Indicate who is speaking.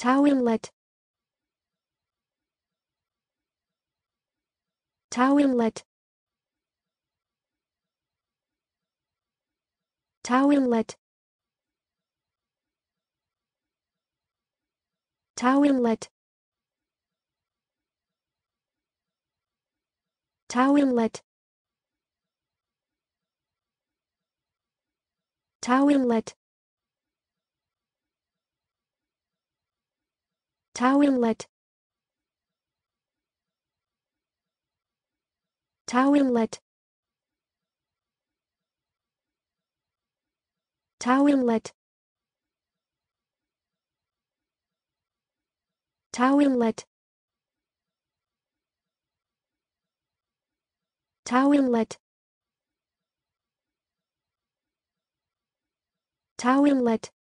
Speaker 1: Towelette. Towelette. Towelette. Towelette. Towelette. Towelette. Towelette. Towelette. Towelette. Towelette. Towelette. Towelette.